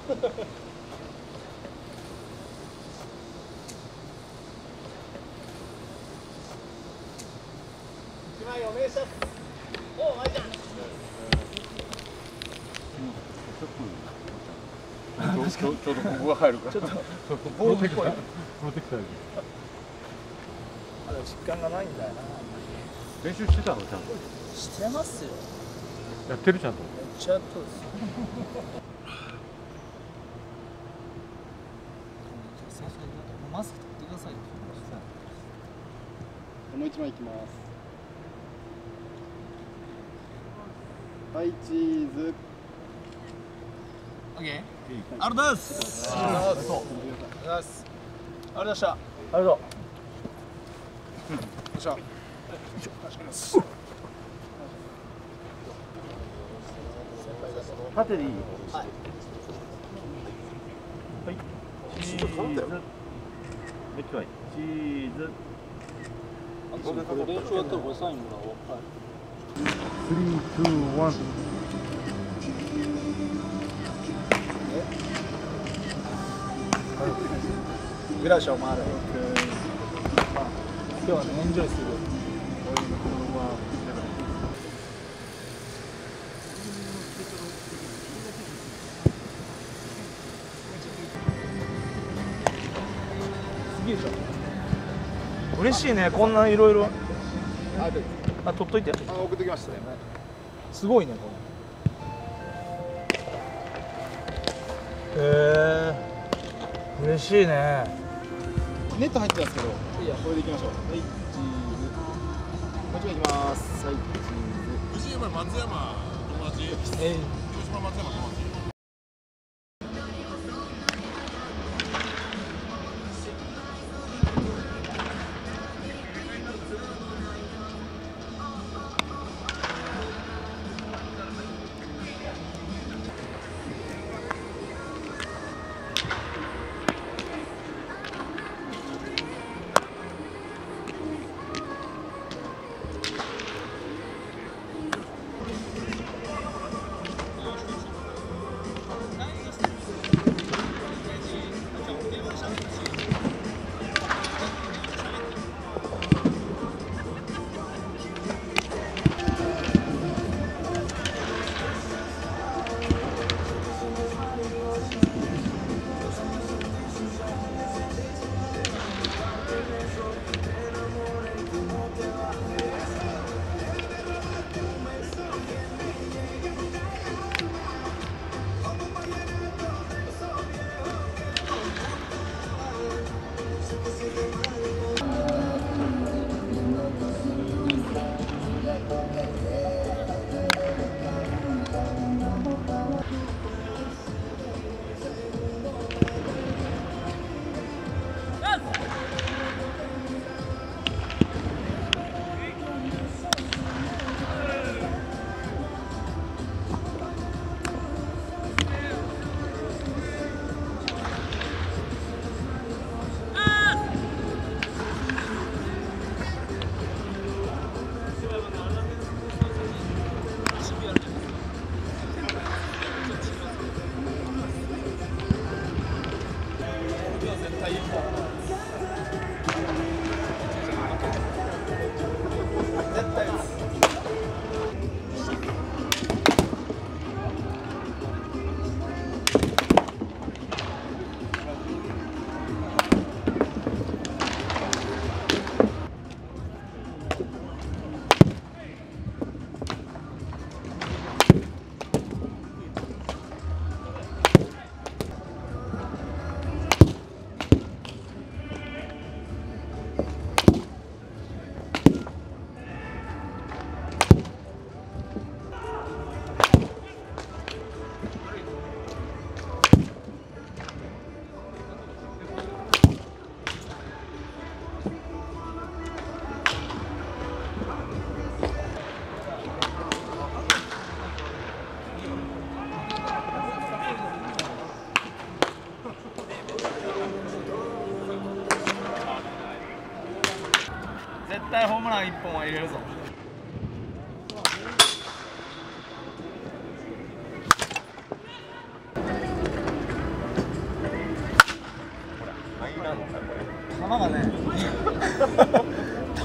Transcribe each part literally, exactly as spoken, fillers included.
一枚お願いします。お、マイちゃん。ちょうどここが入るから。ちょっとボールっぽい。プロテクター。 あでも実感がないんだよな。 練習してたのちゃんと。 してますよ。 やってるちゃんと。 めっちゃやっとです。最初にマスク取ってくださいよ。 もう一枚いきます。はい、チーズ。 オッケー。ありがとうございます。ありがとうございます。ありがとうございました。ありがとう。よっしゃ。 縦でいい？ はい。 はい。チーズ。めっちゃいい。チーズ。 これ練習やったらこれサインもらおう。はい。 スリー、ツー、ワン。 グラシャを回る。今日はね、エンジョイする。すげえじゃん。嬉しいね、こんないろいろ。あ、取っといて。 あ、送ってきましたね。 すごいね、これ。へえ。嬉しいね。 ネット入ってますけど、 いいや、 これでいきましょう。はい、チーズ。もう一枚いきます。はい、チーズ。 藤山松山友達。 えい。 広島松山友達。 絶対ホームランいっぽんは入れるぞ。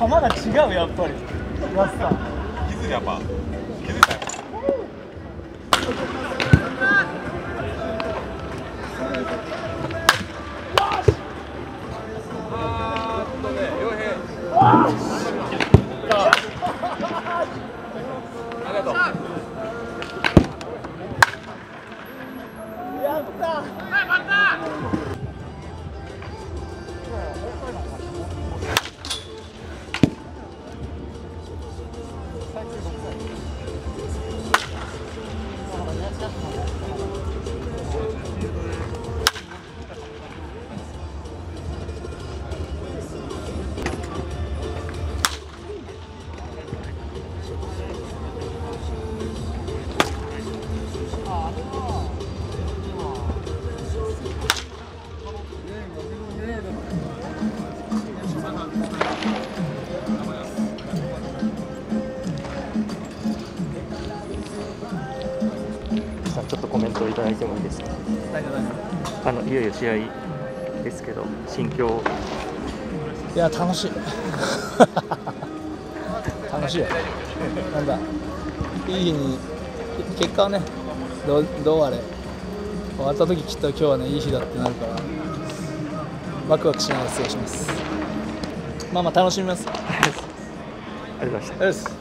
が違うやっぱり。ラスター。 気づいたやっぱ。気づいたやっぱ。あーっとね、洋平。ありがとう。 やった。 ちょっとコメントをいただいてもいいですか。あのいよいよ試合ですけど心境。 いや楽しい楽しいよ。なんだいい日に結果はねどうどうあれ終わった時きっと今日はねいい日だってなるからワクワクしながら過ごします。まあまあ楽しみます。 ありがとうございました。 よし。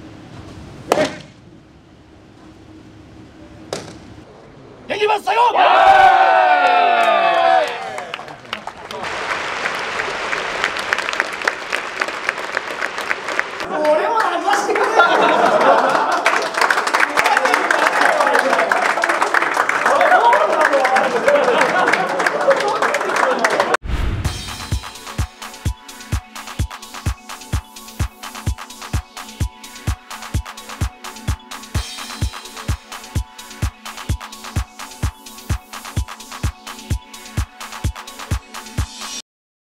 できましたよ。